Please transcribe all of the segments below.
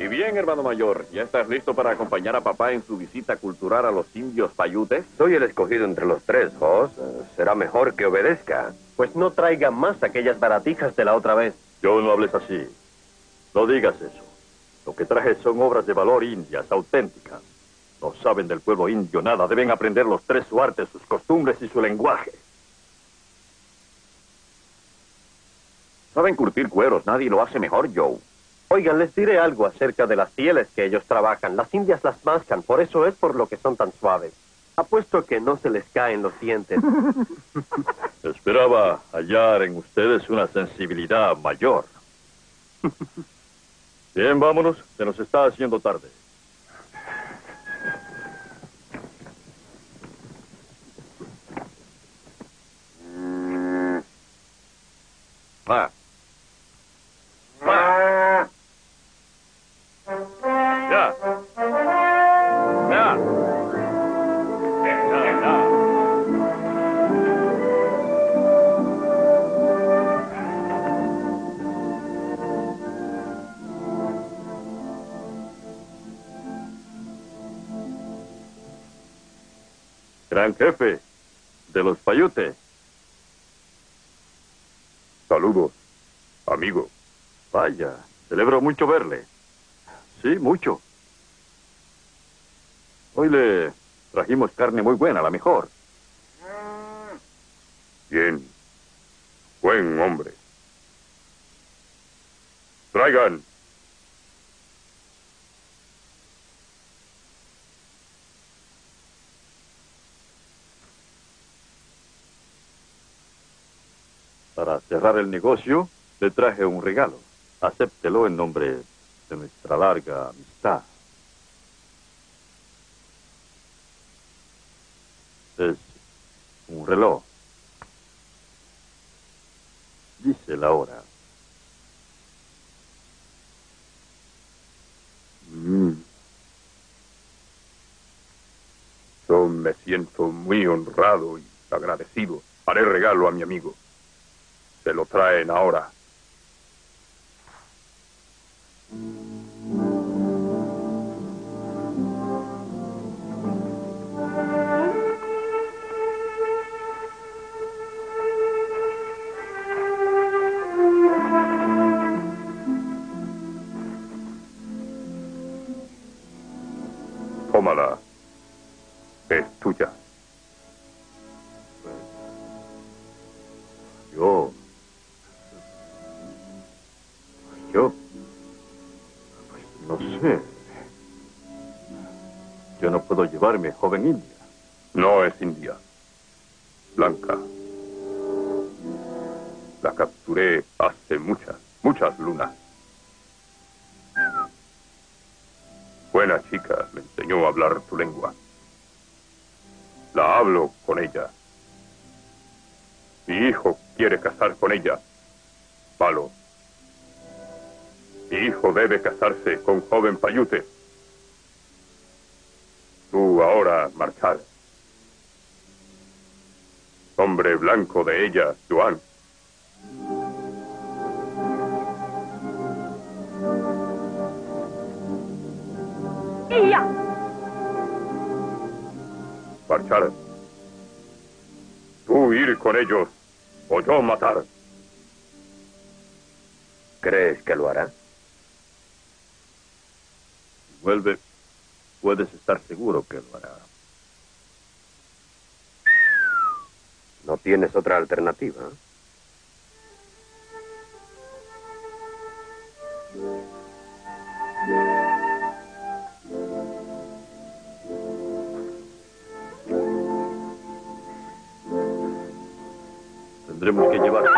Y bien, hermano mayor, ¿ya estás listo para acompañar a papá en su visita cultural a los indios Paiutes? Soy el escogido entre los tres, Hoss. Será mejor que obedezca. Pues no traiga más aquellas baratijas de la otra vez. Yo no hables así. No digas eso. Lo que traje son obras de valor indias, auténticas. No saben del pueblo indio nada. Deben aprender los tres su arte, sus costumbres y su lenguaje. Saben curtir cueros. Nadie lo hace mejor, Joe. Oigan, les diré algo acerca de las pieles que ellos trabajan. Las indias las mascan, por eso es por lo que son tan suaves. Apuesto que no se les caen los dientes. Esperaba hallar en ustedes una sensibilidad mayor. Bien, vámonos. Se nos está haciendo tarde. Va. Va. Ya. Ya. Gran jefe de los Paiutes. Saludos, amigo. Vaya, celebro mucho verle. Sí, mucho. Hoy le trajimos carne muy buena, la mejor. Bien. Buen hombre. Traigan. Para cerrar el negocio, le traje un regalo. Acéptelo en nombre de nuestra larga amistad. Es un reloj. Dice la hora. Yo me siento muy honrado y agradecido. Haré regalo a mi amigo. Se lo traen ahora. Tómala. Es tuya. Pues no sé. Yo no puedo llevarme, joven india. No es india. Blanca. La capturé hace muchas lunas. Buena chica, me enseñó a hablar tu lengua. La hablo con ella. Mi hijo quiere casar con ella. Malo. Mi hijo debe casarse con joven Paiute. Tú ahora marchar. Hombre blanco de ella, Joan. ¡Ya! Marchar. Tú ir con ellos o yo matar. ¿Crees que lo hará? Si vuelve, puedes estar seguro que lo hará. ¿No tienes otra alternativa? Tendremos que llevar...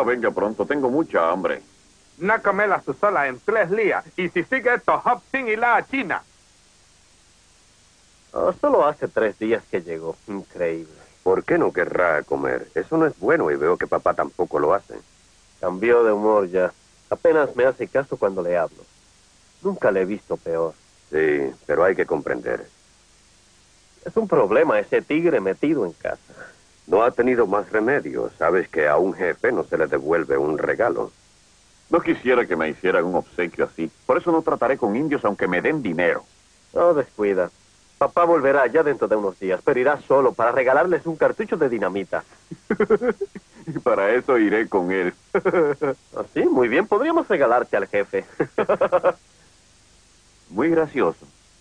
venga pronto, tengo mucha hambre. No comerla tú sola en 3 días. Y si sigue esto, Hop Sin irá a China. Oh, solo hace 3 días que llegó. Increíble. ¿Por qué no querrá comer? Eso no es bueno y veo que papá tampoco lo hace. Cambió de humor ya. Apenas me hace caso cuando le hablo. Nunca le he visto peor. Sí, pero hay que comprender. Es un problema ese tigre metido en casa. No ha tenido más remedio. Sabes que a un jefe no se le devuelve un regalo. No quisiera que me hicieran un obsequio así. Por eso no trataré con indios aunque me den dinero. No, descuida. Papá volverá ya dentro de unos días, pero irá solo para regalarles un cartucho de dinamita. Y para eso iré con él. Así, muy bien. Podríamos regalarte al jefe. Muy gracioso.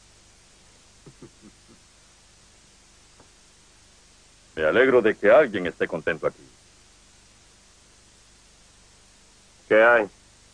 Me alegro de que alguien esté contento aquí. ¿Qué hay?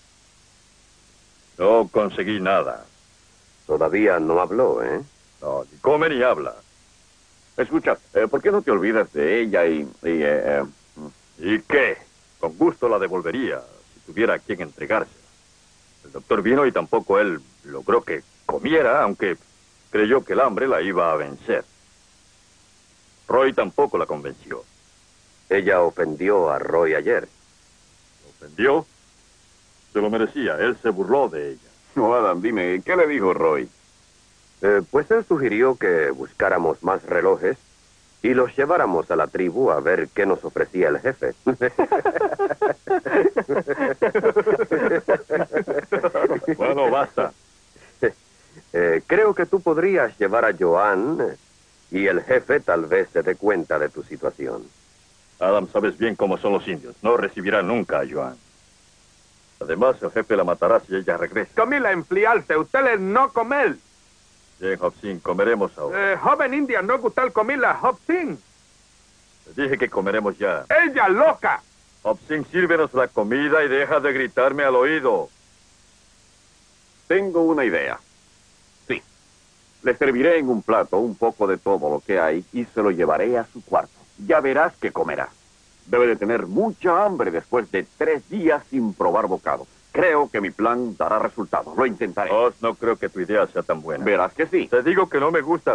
No conseguí nada. Todavía no habló, ¿eh? No, ni come ni habla. Escucha, ¿por qué no te olvidas de ella ¿Y qué? Con gusto la devolvería, si tuviera a quien entregársela. El doctor vino y tampoco él logró que comiera, aunque creyó que el hambre la iba a vencer. Roy tampoco la convenció. Ella ofendió a Roy ayer. ¿Lo ofendió? Se lo merecía, él se burló de ella. No, Adam, dime, ¿qué le dijo Roy? Pues él sugirió que buscáramos más relojes y los lleváramos a la tribu a ver qué nos ofrecía el jefe. Bueno, basta. Creo que tú podrías llevar a Joan y el jefe tal vez se dé cuenta de tu situación. Adam, sabes bien cómo son los indios. No recibirá nunca a Joan. Además, el jefe la matará si ella regresa. Comila enfriarse, ustedes no comer. Bien, Hobson, comeremos ahora. Joven india, no gusta el comila, Hop Sin. Te dije que comeremos ya. Ella loca. Hobson, sírvenos la comida y deja de gritarme al oído. Tengo una idea. Sí. Le serviré en un plato un poco de todo lo que hay y se lo llevaré a su cuarto. Ya verás que comerá. Debe de tener mucha hambre después de 3 días sin probar bocado. Creo que mi plan dará resultados. Lo intentaré. Oz, no creo que tu idea sea tan buena. Verás que sí. Te digo que no me gusta.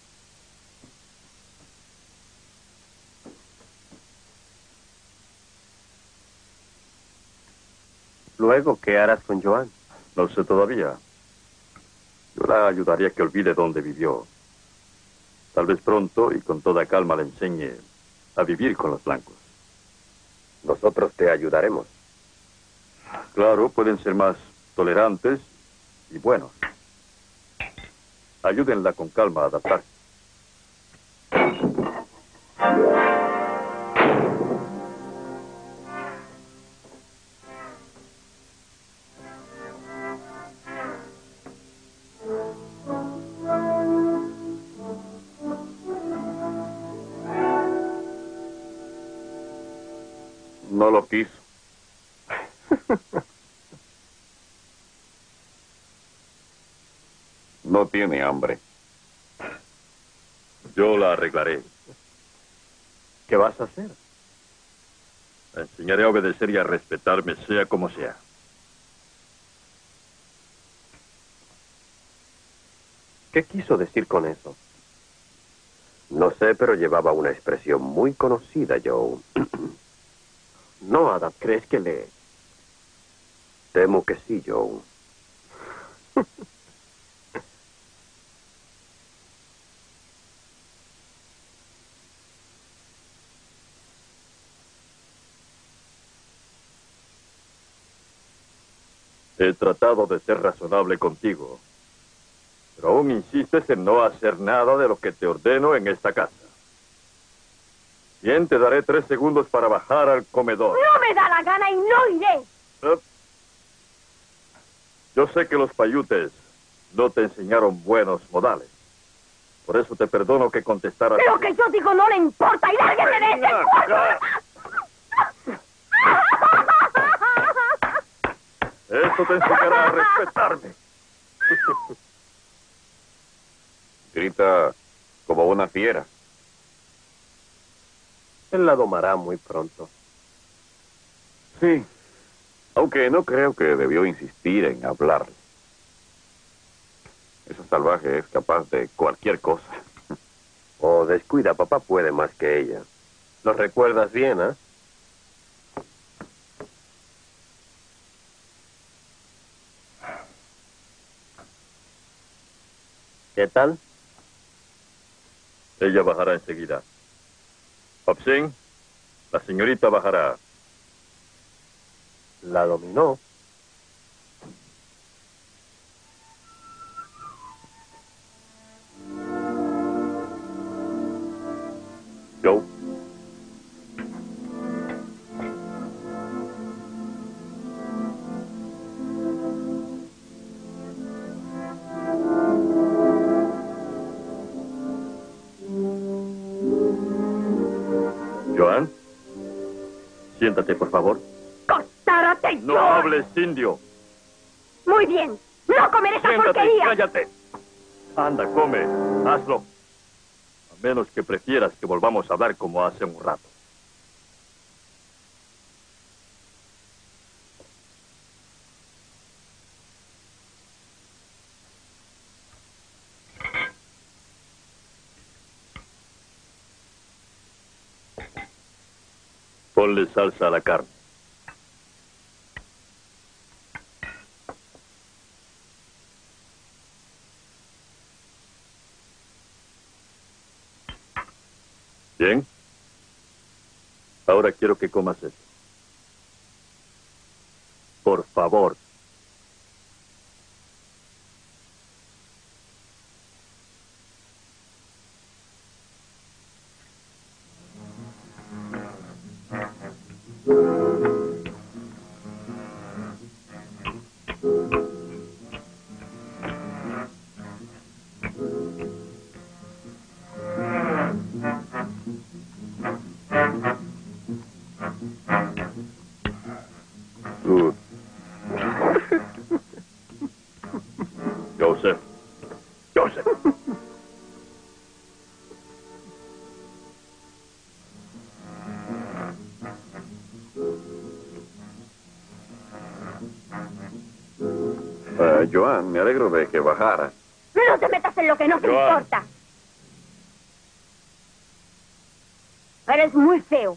Luego, ¿qué harás con Joan? No sé todavía. Yo la ayudaría a que olvide dónde vivió. Tal vez pronto y con toda calma le enseñe a vivir con los blancos. Nosotros te ayudaremos. Claro, pueden ser más tolerantes y buenos. Ayúdenla con calma a adaptarse. No lo quiso. No tiene hambre. Yo la arreglaré. ¿Qué vas a hacer? La enseñaré a obedecer y a respetarme, sea como sea. ¿Qué quiso decir con eso? No sé, pero llevaba una expresión muy conocida, Joe. No, Adam, ¿crees que le...? Temo que sí, Joe. He tratado de ser razonable contigo, pero aún insistes en no hacer nada de lo que te ordeno en esta casa. Bien, te daré 3 segundos para bajar al comedor. No me da la gana y no iré. Yo sé que los payutes no te enseñaron buenos modales. Por eso te perdono que contestaras... Lo que yo digo no le importa y lárguese de este cuarto. Esto te enseñará a respetarme. Grita como una fiera. Él la domará muy pronto. Sí, aunque no creo que debió insistir en hablarle. Esa salvaje es capaz de cualquier cosa. Oh, descuida, papá puede más que ella. Lo recuerdas bien, ¿eh? ¿Qué tal? Ella bajará enseguida. Hobson, la señorita bajará. La dominó. Joe. Joan, siéntate, por favor. ¡Costárate, No yo! hables, indio. Muy bien. ¡No comer esa Siéntate, porquería! cállate. Anda, come, hazlo. A menos que prefieras que volvamos a hablar como hace un rato. Ponle salsa a la carne. Bien. Ahora quiero que comas eso. Por favor. Good. Joseph. Joseph. Joan, me alegro de que bajara. No te metas en lo que no te Joan. importa. Eres muy feo.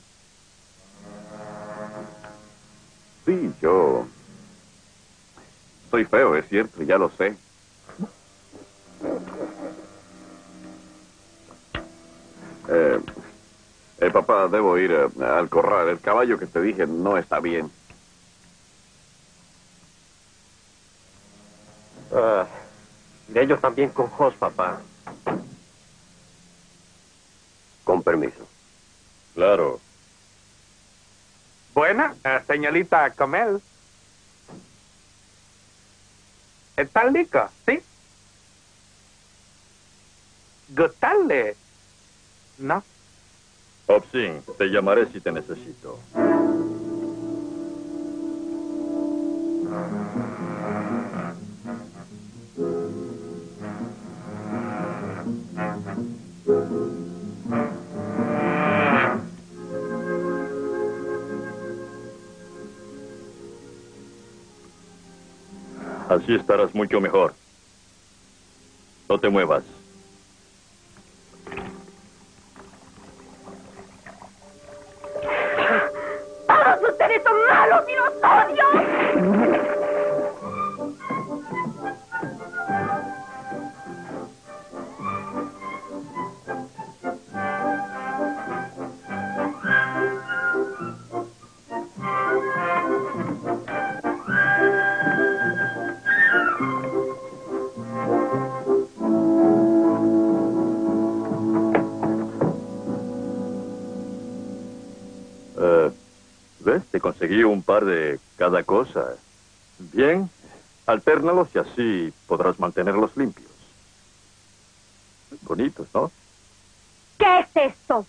Sí, yo... Soy feo, es cierto, ya lo sé. Papá, debo ir al corral. El caballo que te dije no está bien. De ellos también con Jos, papá. Con permiso. Claro. Buena, señorita Comel. ¿Está rico? ¿Sí? ¿Gustarle? ¿No? Hobson, te llamaré si te necesito. Así estarás mucho mejor. No te muevas. ¡Todos ustedes son malos y los odio! ¿Ves? Te conseguí un par de cada cosa. Bien, altérnalos y así podrás mantenerlos limpios. Bonitos, ¿no? ¿Qué es esto?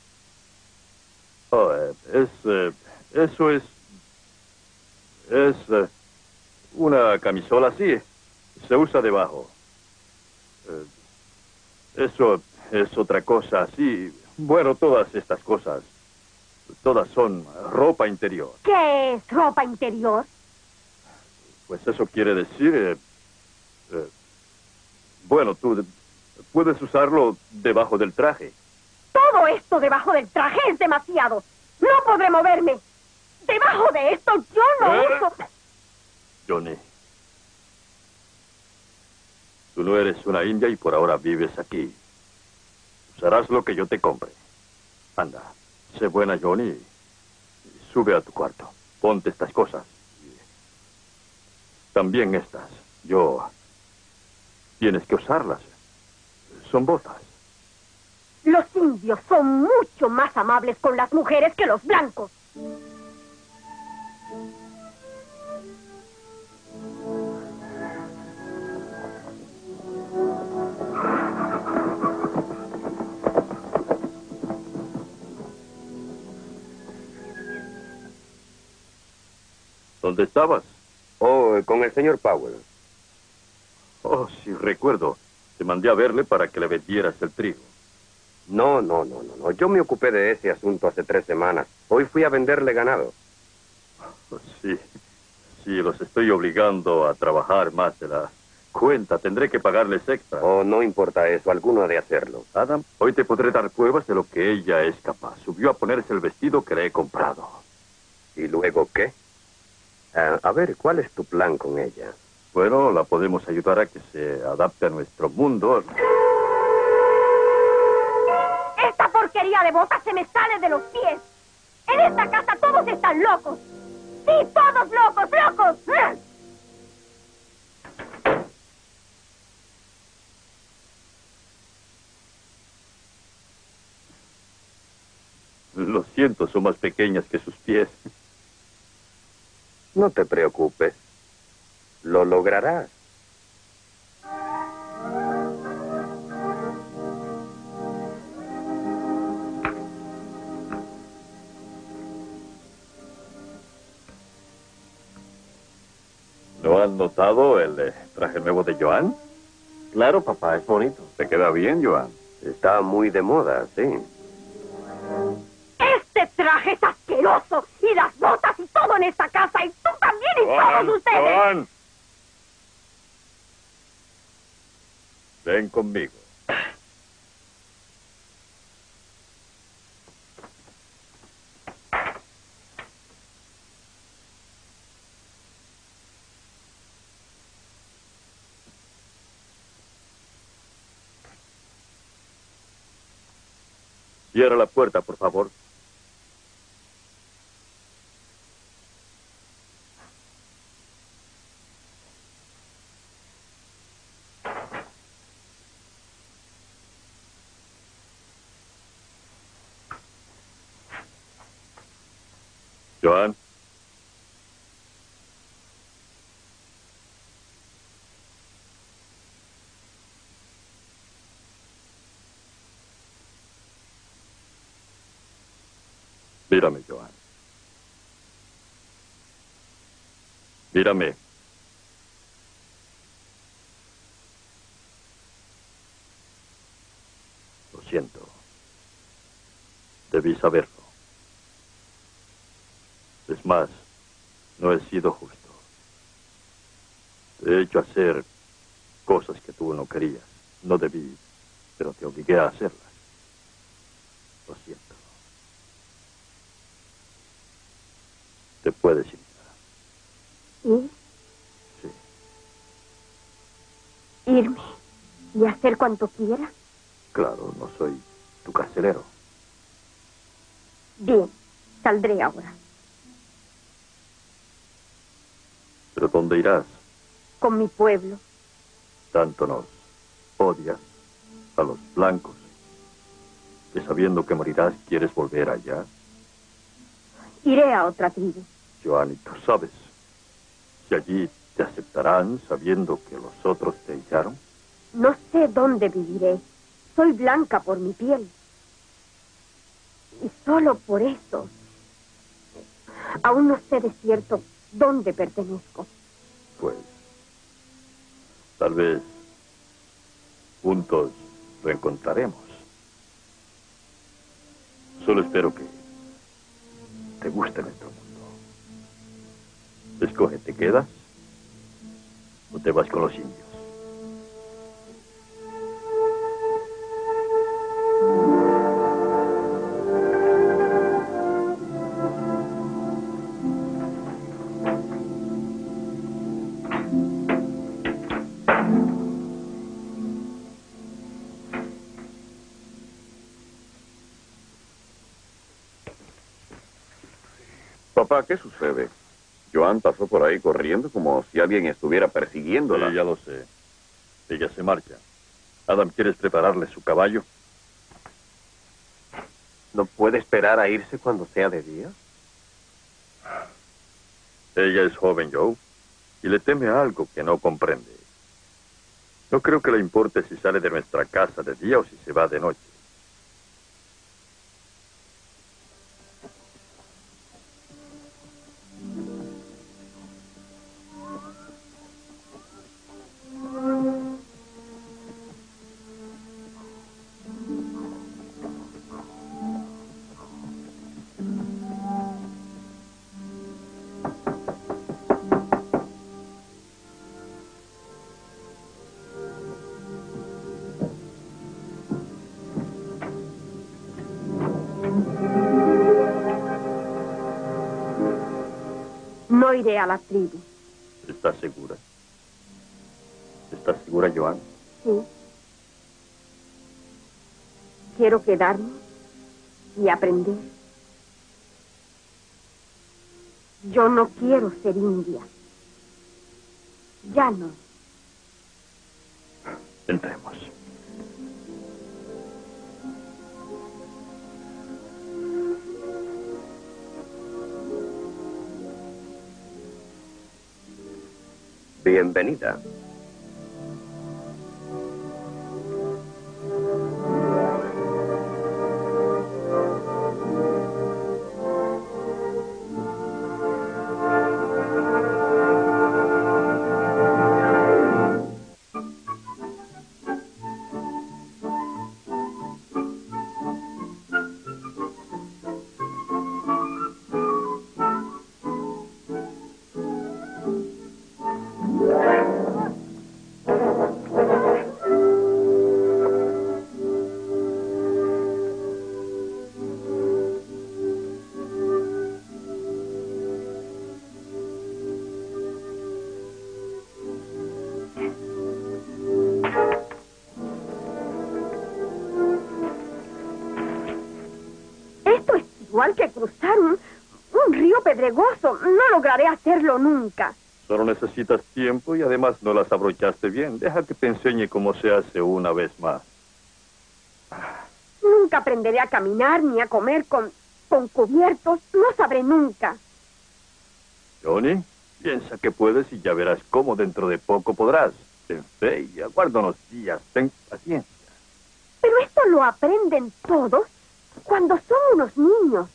Oh, eso es una camisola así. Se usa debajo. Eso es otra cosa así. Bueno, todas estas cosas Todas son ropa interior. ¿Qué es ropa interior? Pues eso quiere decir... bueno, tú puedes usarlo debajo del traje. Todo esto debajo del traje es demasiado. No podré moverme. Debajo de esto yo no uso... Johnny, tú no eres una india y por ahora vives aquí. Usarás lo que yo te compre. Anda, sé buena, Johnny, y sube a tu cuarto. Ponte estas cosas. También estas. Tienes que usarlas. Son botas. Los indios son mucho más amables con las mujeres que los blancos. ¿Dónde estabas? Oh, con el señor Powell. Oh, sí, recuerdo. Te mandé a verle para que le vendieras el trigo. No. Yo me ocupé de ese asunto hace 3 semanas. Hoy fui a venderle ganado. Sí, los estoy obligando a trabajar más de la cuenta. Tendré que pagarles extra. Oh, no importa eso. Alguno ha de hacerlo. Adam, hoy te podré dar pruebas de lo que ella es capaz. Subió a ponerse el vestido que le he comprado. ¿Y luego qué? A ver, ¿cuál es tu plan con ella? Bueno, la podemos ayudar a que se adapte a nuestro mundo. Esta porquería de botas se me sale de los pies. En esta casa todos están locos. Sí, todos locos, locos. Lo siento, son más pequeñas que sus pies. No te preocupes. Lo lograrás. ¿No han notado el traje nuevo de Joan? Claro, papá, es bonito. ¿Te queda bien, Joan? Está muy de moda, sí. Este traje es asqueroso. Y las botas y todo en esta casa. Y tú también y todos ustedes. Joan. Ven conmigo. Cierra la puerta, por favor. Joan. Mírame, Joan. Mírame. Lo siento. Debí saberlo. Es más, no he sido justo. Te he hecho hacer cosas que tú no querías. No debí, pero te obligué a hacerlas. Lo siento. Te puedes ir. ¿Ir? Sí. ¿Irme? ¿Y hacer cuanto quiera? Claro, no soy tu carcelero. Bien, saldré ahora. ¿Pero dónde irás? Con mi pueblo. Tanto nos odias a los blancos que sabiendo que morirás quieres volver allá. Iré a otra tribu. Joan, y tú sabes si allí te aceptarán sabiendo que los otros te echaron. No sé dónde viviré. Soy blanca por mi piel. Y solo por eso aún no sé de cierto dónde pertenezco. Pues tal vez juntos lo encontraremos. Solo espero que te guste nuestro mundo. Escoge, ¿te quedas o te vas con los indios? Papá, ¿qué sucede? Joan pasó por ahí corriendo como si alguien estuviera persiguiéndola. Sí, ya lo sé. Ella se marcha. Adam, ¿quieres prepararle su caballo? ¿No puede esperar a irse cuando sea de día? Ella es joven, Joe, y le teme a algo que no comprende. No creo que le importe si sale de nuestra casa de día o si se va de noche. No iré a la tribu. ¿Estás segura? ¿Estás segura, Joan? Sí. Quiero quedarme y aprender. Yo no quiero ser india. Ya no. Entremos. Bienvenida. Esto es igual que cruzar un río pedregoso. No lograré hacerlo nunca. Solo necesitas tiempo y además no las abrochaste bien. Deja que te enseñe cómo se hace una vez más. Nunca aprenderé a caminar ni a comer con cubiertos. No sabré nunca. Johnny, piensa que puedes y ya verás cómo dentro de poco podrás. Ten fe y aguarda unos días. Ten paciencia. Pero esto lo aprenden todos cuando son unos niños.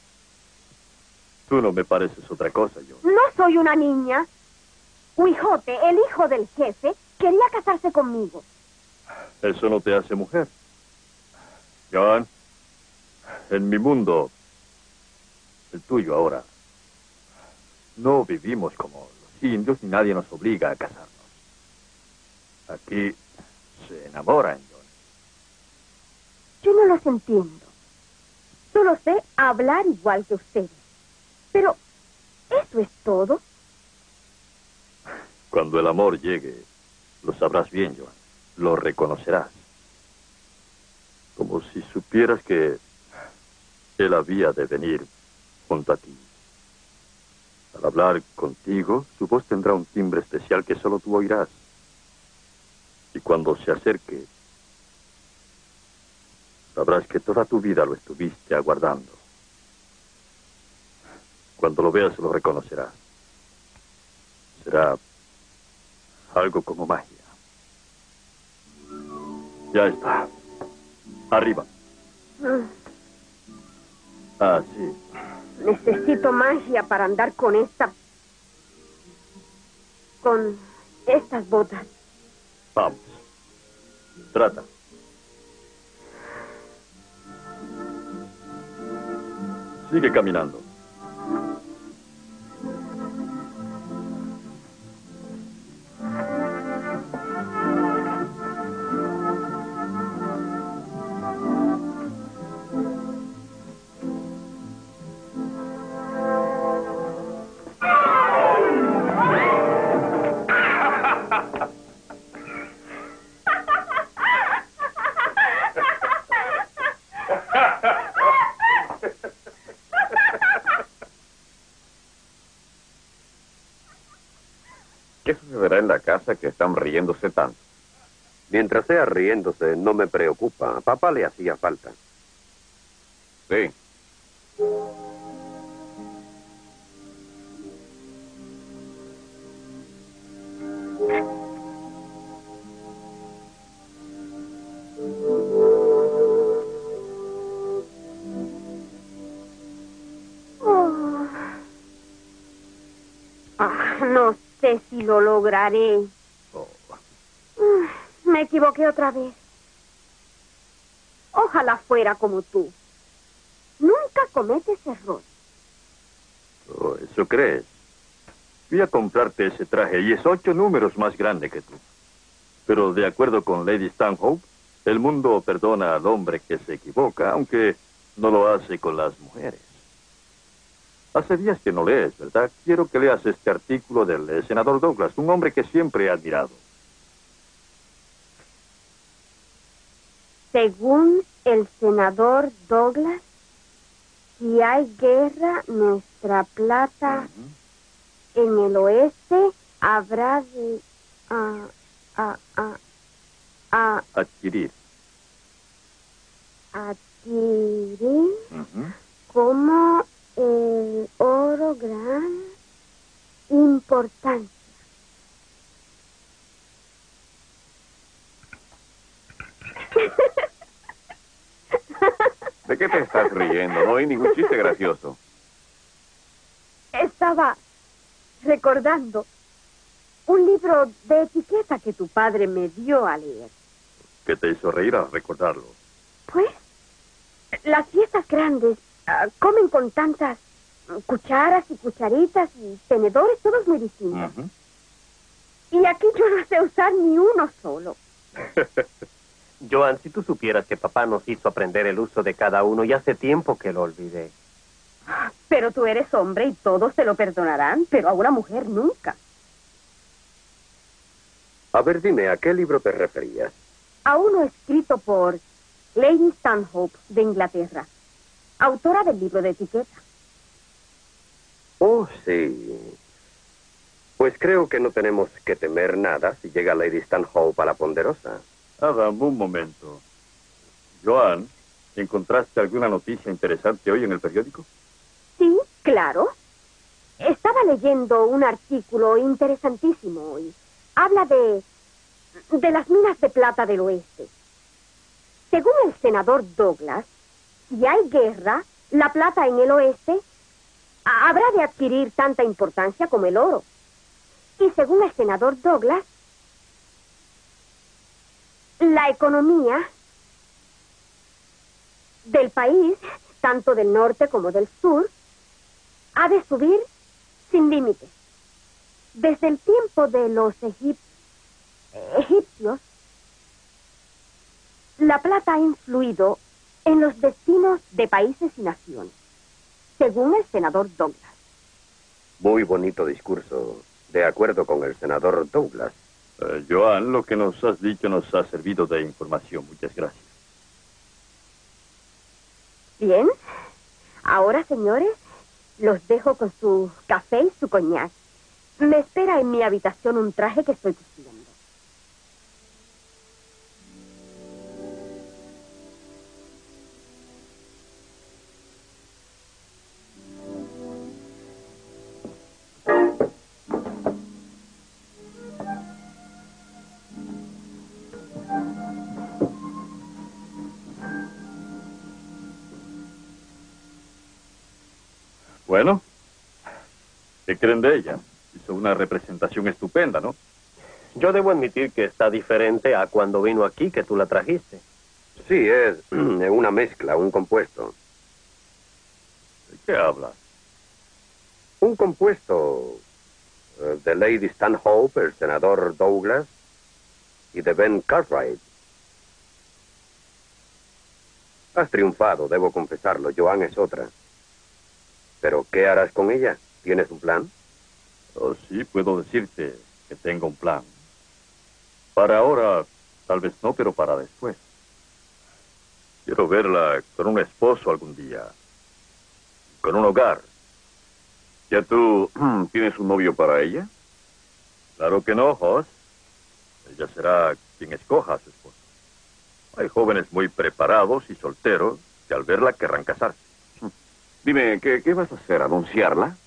Tú no me pareces otra cosa, Johnny. No soy una niña. Huijote, el hijo del jefe, quería casarse conmigo. Eso no te hace mujer. Joan, en mi mundo, el tuyo ahora, no vivimos como los indios y nadie nos obliga a casarnos. Aquí se enamoran, Johnny. Yo no los entiendo. Solo sé hablar igual que ustedes. Pero, ¿eso es todo? Cuando el amor llegue, lo sabrás bien, Joan. Lo reconocerás. Como si supieras que él había de venir junto a ti. Al hablar contigo, su voz tendrá un timbre especial que solo tú oirás. Y cuando se acerque, sabrás que toda tu vida lo estuviste aguardando. Cuando lo veas, lo reconocerás. Será algo como magia. Ya está. Arriba. Ah, sí. Necesito magia para andar con estas botas. Vamos. Trata. Sigue caminando. ¿Qué sucederá en la casa que están riéndose tanto? Mientras sea riéndose, no me preocupa. A papá le hacía falta. Sí. Oh. No sé si lo lograré. Oh. Me equivoqué otra vez. Ojalá fuera como tú. Nunca cometes error. Oh, ¿eso crees? Fui a comprarte ese traje y es 8 números más grande que tú. Pero de acuerdo con Lady Stanhope, el mundo perdona al hombre que se equivoca, aunque no lo hace con las mujeres. Hace días que no lees, ¿verdad? Quiero que leas este artículo del senador Douglas, un hombre que siempre he admirado. Según el senador Douglas, si hay guerra, nuestra plata en el oeste habrá de Adquirir. adquirir como el oro gran importancia. ¿De qué te estás riendo? No hay ningún chiste gracioso. Estaba recordando un libro de etiqueta que tu padre me dio a leer. ¿Qué te hizo reír al recordarlo? Pues, las fiestas grandes comen con tantas cucharas y cucharitas y tenedores, todos muy distintos. Y aquí yo no sé usar ni uno solo. Joan, si tú supieras que papá nos hizo aprender el uso de cada uno, y hace tiempo que lo olvidé. Pero tú eres hombre y todos te lo perdonarán, pero a una mujer nunca. A ver, dime, ¿a qué libro te referías? A uno escrito por Lady Stanhope de Inglaterra, autora del libro de etiqueta. Oh, sí. Pues creo que no tenemos que temer nada si llega Lady Stanhope a la Ponderosa. Adam, un momento. Joan, ¿encontraste alguna noticia interesante hoy en el periódico? Sí, claro. Estaba leyendo un artículo interesantísimo hoy. Habla de las minas de plata del oeste. Según el senador Douglas, si hay guerra, la plata en el oeste habrá de adquirir tanta importancia como el oro. Y según el senador Douglas, la economía del país, tanto del norte como del sur, ha de subir sin límites. Desde el tiempo de los egipcios, la plata ha influido en los destinos de países y naciones, según el senador Douglas. Muy bonito discurso. De acuerdo con el senador Douglas. Joan, lo que nos has dicho nos ha servido de información. Muchas gracias. Bien. Ahora, señores, los dejo con su café y su coñac. Me espera en mi habitación un traje que estoy cosiendo. Bueno, ¿qué creen de ella? Hizo una representación estupenda, ¿no? Yo debo admitir que está diferente a cuando vino aquí, que tú la trajiste. Sí, es una mezcla, un compuesto. ¿De qué habla? Un compuesto de Lady Stanhope, el senador Douglas, y de Ben Cartwright. Has triunfado, debo confesarlo. Joan es otra. ¿Pero qué harás con ella? ¿Tienes un plan? Oh, sí, puedo decirte que tengo un plan. Para ahora, tal vez no, pero para después. Quiero verla con un esposo algún día. Con un hogar. ¿Ya tú tienes un novio para ella? Claro que no, Hoss. Ella será quien escoja a su esposo. Hay jóvenes muy preparados y solteros que al verla querrán casarse. Dime, ¿qué vas a hacer? ¿Anunciarla?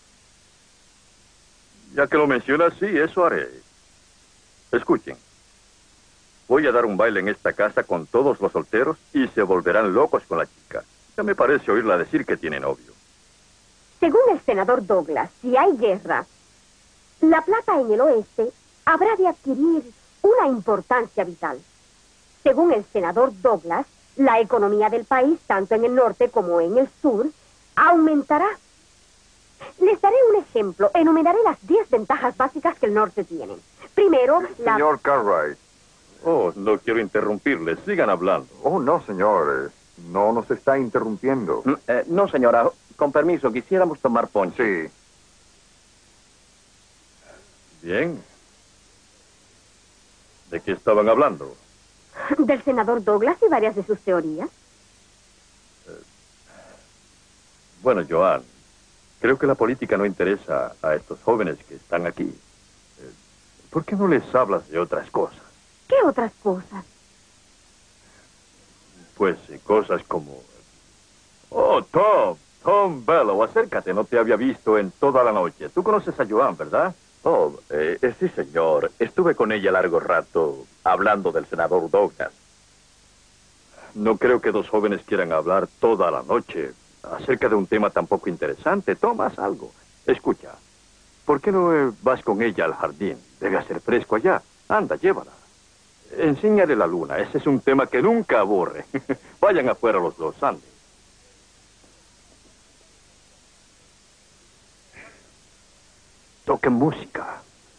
Ya que lo mencionas, sí, eso haré. Escuchen. Voy a dar un baile en esta casa con todos los solteros y se volverán locos con la chica. Ya me parece oírla decir que tiene novio. Según el senador Douglas, si hay guerra, la plata en el oeste habrá de adquirir una importancia vital. Según el senador Douglas, la economía del país, tanto en el norte como en el sur, aumentará. Les daré un ejemplo. Enumeraré las 10 ventajas básicas que el norte tiene. Primero, la... Señor Cartwright. Oh, no quiero interrumpirles. Sigan hablando. Oh, no, señor. No nos está interrumpiendo. No, señora. Con permiso, quisiéramos tomar ponche. Sí. Bien. ¿De qué estaban hablando? del senador Douglas y varias de sus teorías. Bueno, Joan, creo que la política no interesa a estos jóvenes que están aquí. ¿Por qué no les hablas de otras cosas? ¿Qué otras cosas? Pues cosas como... Oh, Tom Bellow, acércate, no te había visto en toda la noche. Tú conoces a Joan, ¿verdad? Oh, sí, señor. Estuve con ella largo rato hablando del senador Douglas. No creo que dos jóvenes quieran hablar toda la noche acerca de un tema tan poco interesante. Tomas algo. Escucha, ¿por qué no vas con ella al jardín? Debe hacer fresco allá. Anda, llévala. Enséñale la luna. Ese es un tema que nunca aburre. Vayan afuera los dos, ande. Toquen música.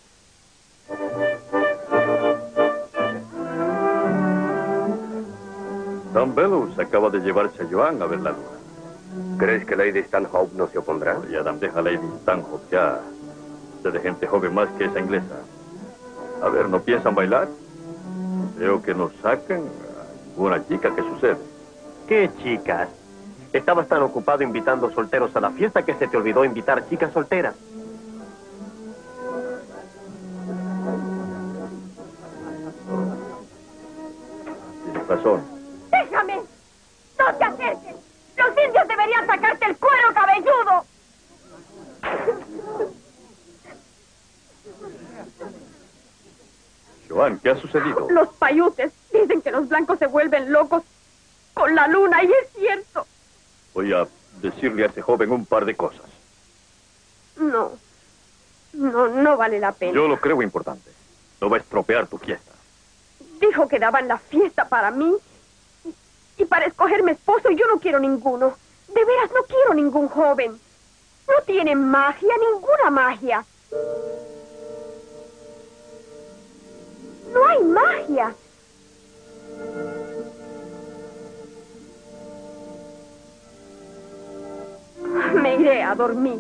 Tom Bellows acaba de llevarse a Joan a ver la luna. ¿Crees que Lady Stanhope no se opondrá? Y Adam, deja a Lady Stanhope ya. Sé de gente joven más que esa inglesa. A ver, ¿no piensan bailar? Veo que no sacan a ninguna chica. ¿Qué sucede? ¿Qué chicas? Estabas tan ocupado invitando solteros a la fiesta que se te olvidó invitar chicas solteras. Tienes razón. ¡Déjame! ¡No te acerques! ¡Los indios deberían sacarte el cuero cabelludo! Joan, ¿qué ha sucedido? Los payutes dicen que los blancos se vuelven locos con la luna, y es cierto. Voy a decirle a ese joven un par de cosas. No vale la pena. Yo lo creo importante. No va a estropear tu fiesta. Dijo que daban la fiesta para mí y para escogerme esposo, y yo no quiero ninguno. De veras, no quiero ningún joven. No tiene magia, ninguna magia. No hay magia. Me iré a dormir.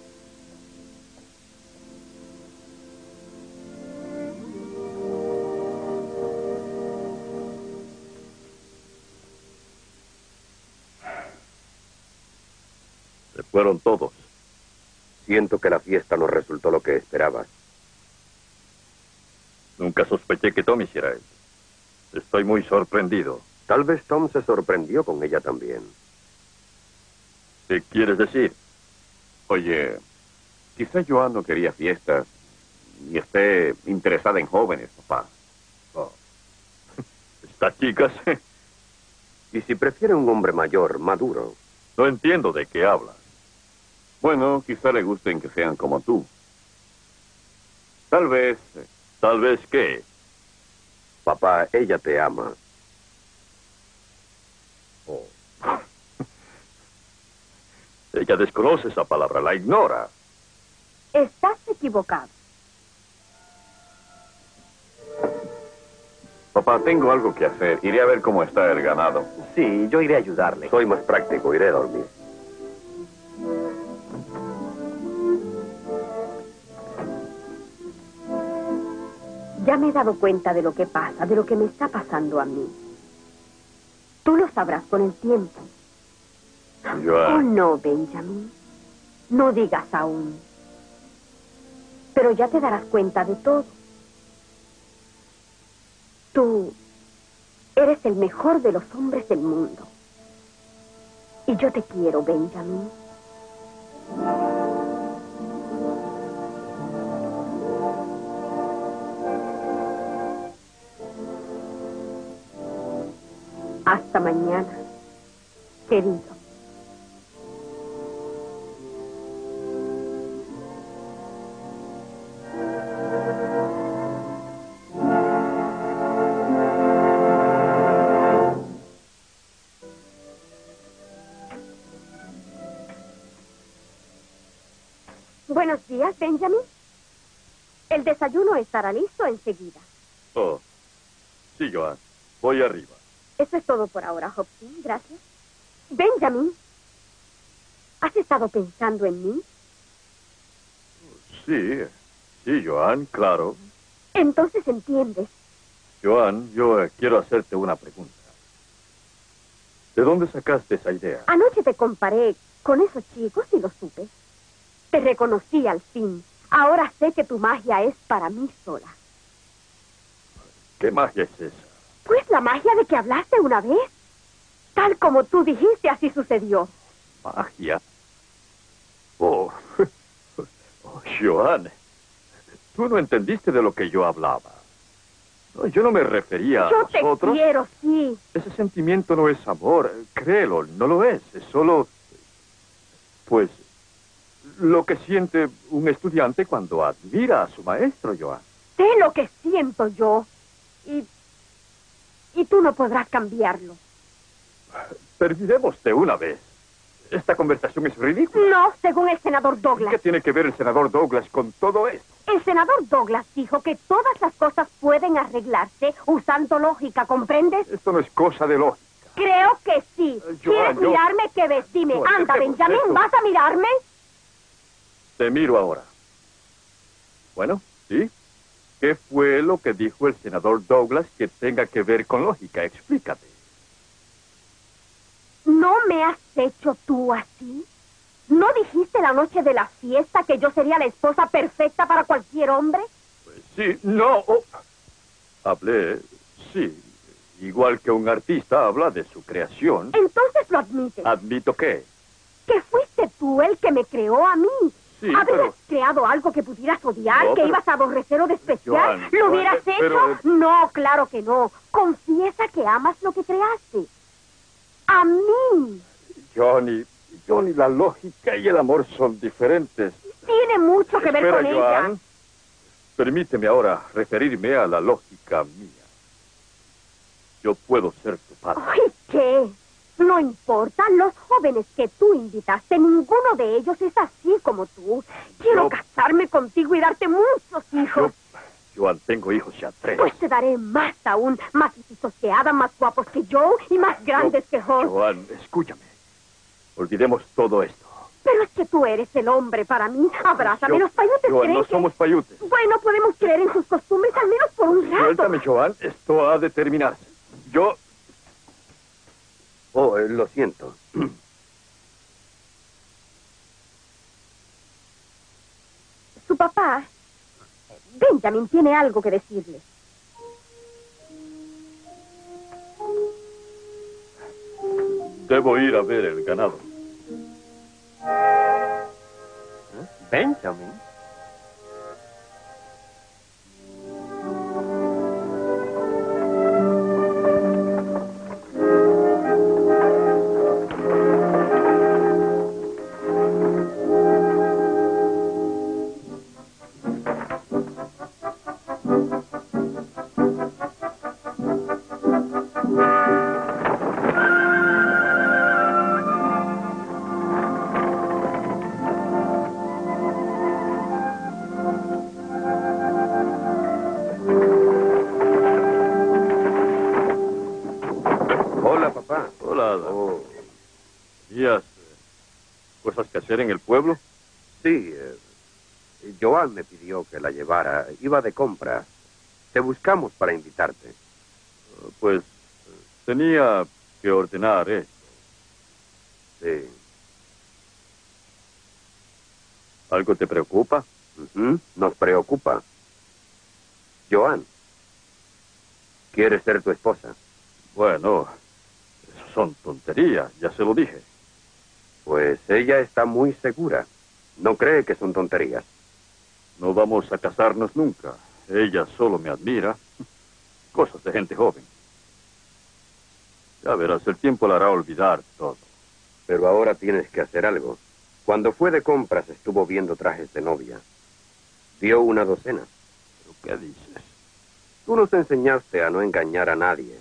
Se fueron todos. Siento que la fiesta no resultó lo que esperabas. Nunca sospeché que Tom hiciera eso. Estoy muy sorprendido. Tal vez Tom se sorprendió con ella también. ¿Qué quieres decir? Oye, quizá Joan no quería fiestas ni esté interesada en jóvenes, papá. Oh. Estas chicas... ¿Y si prefiere un hombre mayor, maduro? No entiendo de qué hablas. Bueno, quizá le gusten que sean como tú. Tal vez... Tal vez qué. Papá, ella te ama. Oh. Ella desconoce esa palabra, la ignora. Estás equivocado. Papá, tengo algo que hacer. Iré a ver cómo está el ganado. Sí, yo iré a ayudarle. Soy más práctico, iré a dormir. Ya me he dado cuenta de lo que pasa, de lo que me está pasando a mí. Tú lo sabrás con el tiempo. Joan. Oh, no, Benjamin. No digas aún. Pero ya te darás cuenta de todo. Tú eres el mejor de los hombres del mundo. Y yo te quiero, Benjamin. Hasta mañana, querido. Buenos días, Benjamin. El desayuno estará listo enseguida. Oh, sí, Joan. Voy arriba. Eso es todo por ahora, Hopkins. Gracias. Benjamin, ¿has estado pensando en mí? Sí, Joan, claro. Entonces entiendes. Joan, yo quiero hacerte una pregunta. ¿De dónde sacaste esa idea? Anoche te comparé con esos chicos y lo supe. Te reconocí al fin. Ahora sé que tu magia es para mí sola. ¿Qué magia es esa? Pues la magia de que hablaste una vez. Tal como tú dijiste, así sucedió. ¿Magia? Oh, Joan, tú no entendiste de lo que yo hablaba. No, yo no me refería a Yo te nosotros. quiero, sí. Ese sentimiento no es amor, créelo, no lo es. Es solo, pues, lo que siente un estudiante cuando admira a su maestro, Joan. Sé lo que siento yo. Y tú no podrás cambiarlo. Terminemos de una vez. Esta conversación es ridícula. No, según el senador Douglas. ¿Qué tiene que ver el senador Douglas con todo esto? El senador Douglas dijo que todas las cosas pueden arreglarse usando lógica, ¿comprendes? Esto no es cosa de lógica. Creo que sí. Joan, ¿Quieres yo- mirarme? ¿Qué ves? Dime, Joan, anda, dejemos Benjamin, esto. ¿vas a mirarme? Te miro ahora. Bueno, ¿sí? ¿Qué fue lo que dijo el senador Douglas que tenga que ver con lógica? Explícate. ¿No me has hecho tú así? ¿No dijiste la noche de la fiesta que yo sería la esposa perfecta para cualquier hombre? Pues sí, no. Hablé, sí. Igual que un artista habla de su creación. Entonces lo admites. ¿Admito qué? Que fuiste tú el que me creó a mí. Sí, ¿Habrías pero- creado algo que pudieras odiar, No, que pero- ibas a aborrecer o despreciar? Joan, ¿Lo Joan, hubieras pero- hecho? No, claro que no. Confiesa que amas lo que creaste. A mí. Johnny, la lógica y el amor son diferentes. Tiene mucho que ver Espera, con Joan. ella. Permíteme ahora referirme a la lógica mía. Yo puedo ser tu padre. Ay, ¿qué? No importa, los jóvenes que tú invitaste, ninguno de ellos es así como tú. Quiero Yo- casarme contigo y darte muchos hijos. Joan, tengo hijos ya 3. Pues te daré más aún, más hijos que Adam, más guapos que Joe y más grandes que Holt. Joan, escúchame. Olvidemos todo esto. Pero es que tú eres el hombre para mí. Abrázame, Yo- los payutes Joan, creen no que... somos payutes. Bueno, podemos creer en sus costumbres al menos por un rato. Suéltame, Joan. Esto ha de terminarse. Yo... Oh, lo siento. Su papá, Benjamin, tiene algo que decirle. Debo ir a ver el ganado. Benjamin. Hola, papá. Hola, Adam. Oh, ¿Tenías cosas que hacer en el pueblo? sí, Joan me pidió que la llevara. Iba de compras. Te buscamos para invitarte. Pues tenía que ordenar esto. Sí. ¿Algo te preocupa? Nos preocupa. Joan, ¿quieres ser tu esposa? Bueno, eso son tonterías, ya se lo dije. Pues ella está muy segura. No cree que son tonterías. No vamos a casarnos nunca. Ella solo me admira. Cosas de gente joven. Ya verás, el tiempo la hará olvidar todo. Pero ahora tienes que hacer algo. Cuando fue de compras estuvo viendo trajes de novia. Vio una docena. ¿Pero qué dices? Tú nos enseñaste a no engañar a nadie.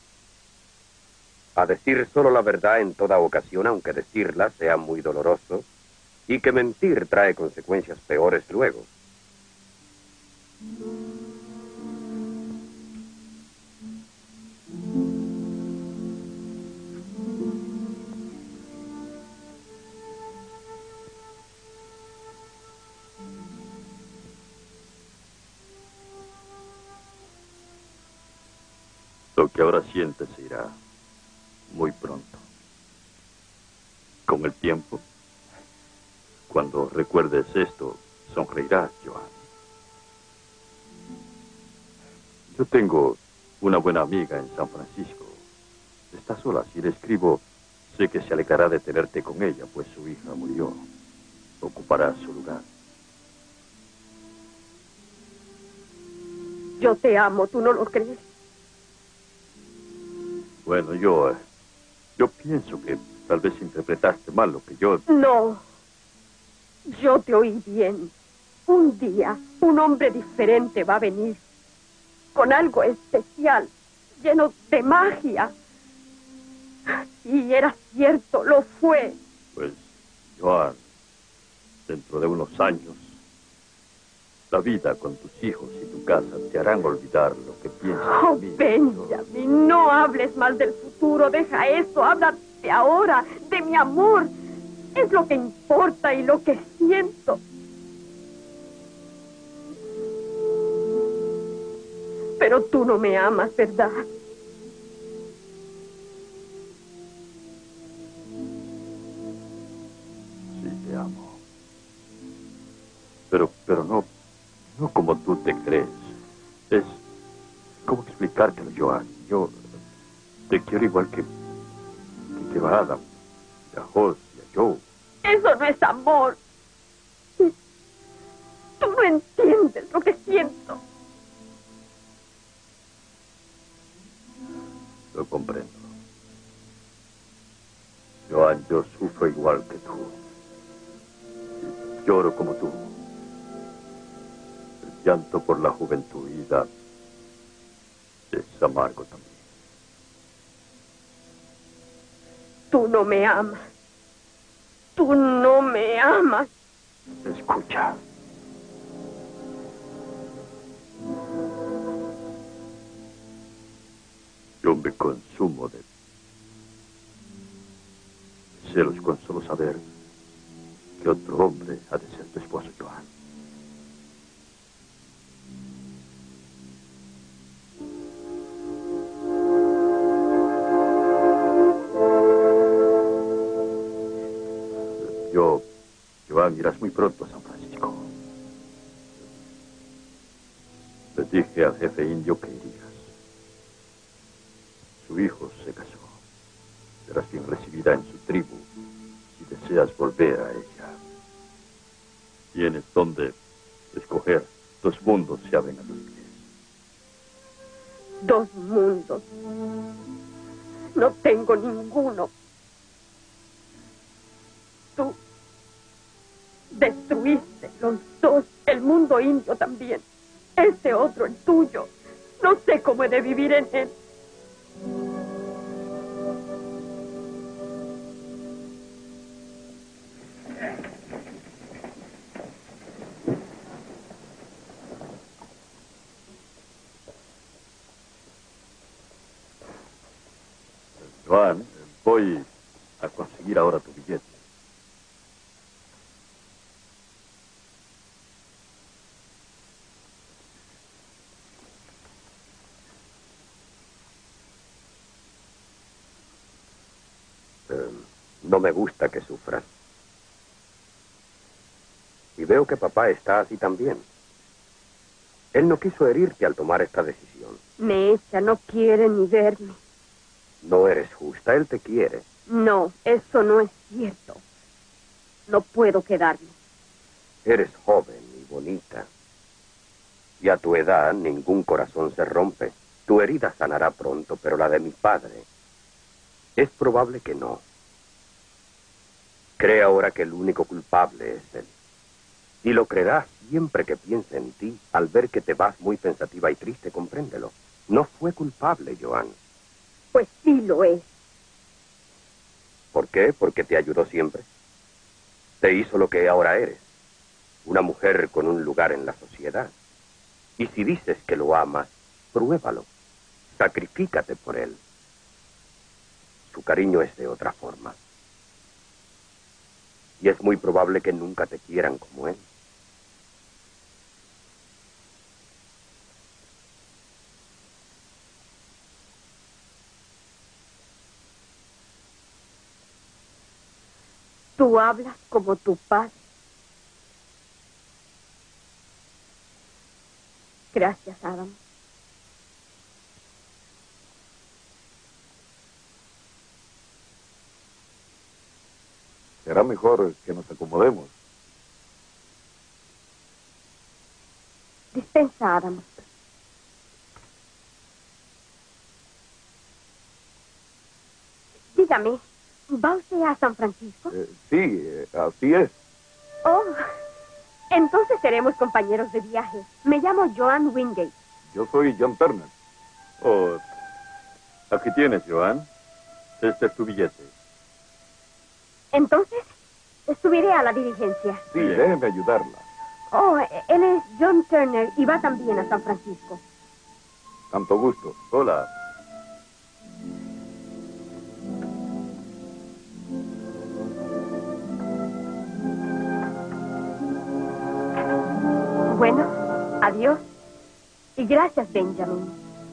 A decir solo la verdad en toda ocasión, aunque decirla sea muy doloroso, y que mentir trae consecuencias peores luego. Lo que ahora sientes se irá muy pronto. Con el tiempo, cuando recuerdes esto, sonreirás, Joan. Yo tengo una buena amiga en San Francisco. Está sola. Si le escribo, sé que se alegrará de tenerte con ella, pues su hija murió. Ocupará su lugar. Yo te amo, ¿tú no lo crees? Bueno, yo pienso que tal vez interpretaste mal lo que yo... No. Yo te oí bien. Un día, un hombre diferente va a venir. Con algo especial, lleno de magia. Y era cierto, lo fue. Pues, Joan, dentro de unos años, la vida con tus hijos y tu casa te harán olvidar lo que piensas Oh, de mí. Benjamin, no hables mal del futuro. Deja eso, habla de ahora, de mi amor. Es lo que importa y lo que siento. Pero tú no me amas, ¿verdad? Sí, te amo. Pero no como tú te crees. Es... ¿Cómo explicártelo, Joan? Yo te quiero igual que quiero a Adam, y a Jos y a Joe. Eso no es amor. Tú no entiendes lo que siento. Lo comprendo. Joan, yo sufro igual que tú. Y lloro como tú. El llanto por la juventud y edad es amargo también. Tú no me amas. Tú no me amas. Escucha. Yo me consumo de celos con solo saber que otro hombre ha de ser tu esposo, Joan. Joan, irás muy pronto a San Francisco. Le dije al jefe indio que irías. Su hijo se casó. Serás bien recibida en su tribu si deseas volver a ella. Tienes donde escoger. 2 mundos se abren a tus pies. 2 mundos. No tengo ninguno. Tú destruiste los 2, el mundo indio también. Ese otro, el tuyo. No sé cómo he de vivir en él. Joan, voy a conseguir ahora tu billete. No me gusta que sufras. Y veo que papá está así también. Él no quiso herirte al tomar esta decisión. Me echa, no quiere ni verme. No eres justa, él te quiere. No, eso no es cierto. No puedo quedarme. Eres joven y bonita. Y a tu edad ningún corazón se rompe. Tu herida sanará pronto, pero la de mi padre es probable que no. Cree ahora que el único culpable es él. Y lo creerás siempre que piense en ti, al ver que te vas muy pensativa y triste, compréndelo. No fue culpable, Joan. Pues sí lo es. ¿Por qué? Porque te ayudó siempre. Te hizo lo que ahora eres. Una mujer con un lugar en la sociedad. Y si dices que lo amas, pruébalo. Sacrifícate por él. Su cariño es de otra forma. Y es muy probable que nunca te quieran como él. Tú hablas como tu padre. Gracias, Adam. Será mejor que nos acomodemos. Dispensa, Adam. Dígame, ¿va usted a San Francisco? Sí, así es. Oh, entonces seremos compañeros de viaje. Me llamo Joan Wingate. Yo soy John Turner. Oh, aquí tienes, Joan. Este es tu billete. Entonces, subiré a la diligencia. Sí, déjeme ayudarla. Oh, él es John Turner y va también a San Francisco. Tanto gusto. Hola. Bueno, adiós. Y gracias, Benjamin.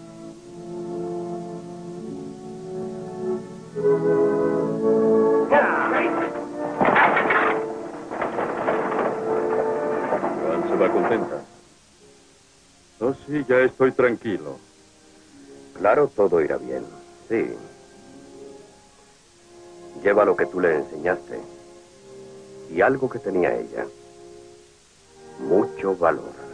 Joan se va contenta. Oh, sí, ya estoy tranquilo. Claro, todo irá bien. Sí. Lleva lo que tú le enseñaste. Y algo que tenía ella. Mucho valor.